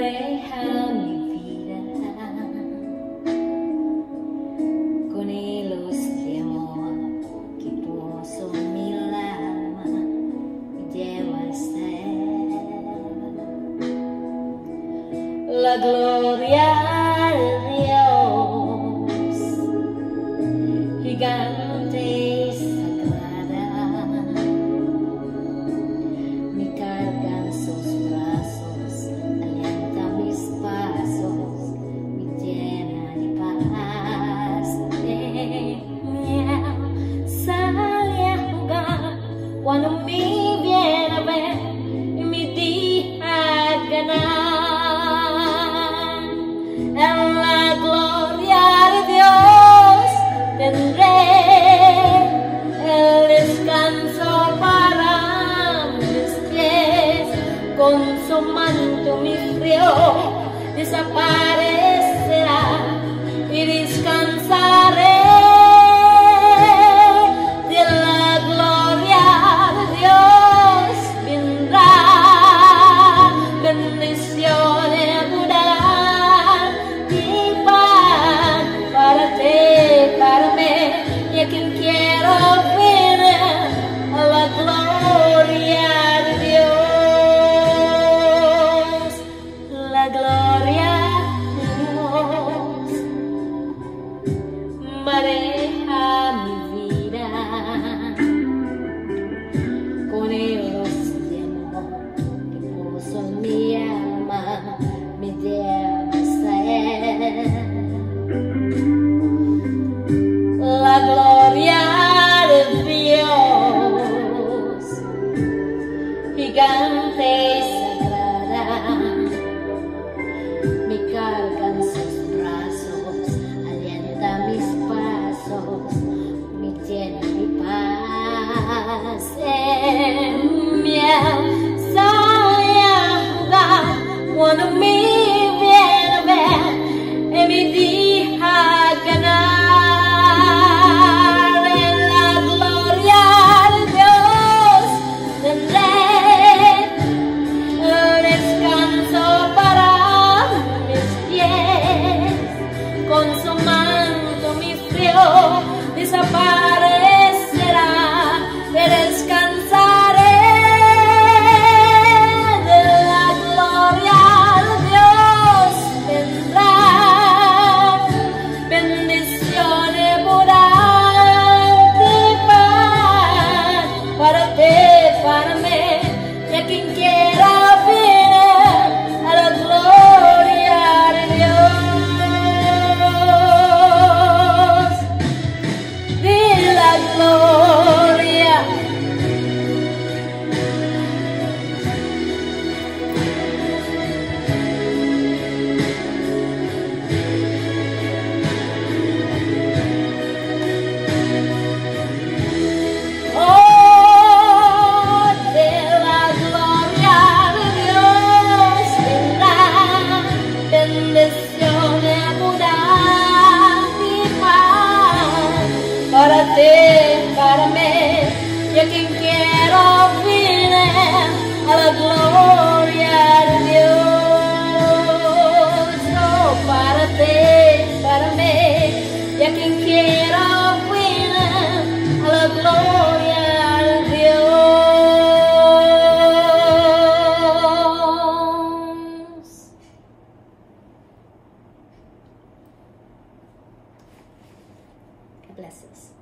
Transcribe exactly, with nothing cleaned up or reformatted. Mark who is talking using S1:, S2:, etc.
S1: maneja mi vida con hilos de amor que puso mi alma y lleva hasta él. La gloria de Dios, gigante y sagrada, me carga en sus brazos, alienta mis pasos, me llena de paz. Sale a jugar cuando me viene a ver y me deja ganar. En la gloria de Dios tendré el descanso para mis pies. Con su manto mi frío desaparecerá y descansaré. De la gloria de Dios vendrá bendiciones, abundarán y pan para ti, para mí, y a quien quiero ver a la gloria de Dios. La gloria de Dios maneja mi vida con hilos de amor que puso en mi alma, me lleva hasta él. La gloria de Dios, gigante y sagrada, me carga en sus brazos, alienta mis pasos, me llena de paz. En mi sale a jugar cuando me viene a ver y me deja ganar. En la gloria de Dios tendré el descanso para mis pies. Con su manto mi frío desaparecerá y descansaré. De la gloria de Dios vendrá bendiciones, abundante paz para ti, para mí, y a quien quiera ver a la gloria de Dios. De la gloria. Oh, de la gloria de Dios vendrá bendiciones, abundancia y paz para ti, para mí, y a quien quiero ver a la gloria de Dios. Oh, para ti, para mí, y a quien quiero ver a la gloria de Dios. God bless us.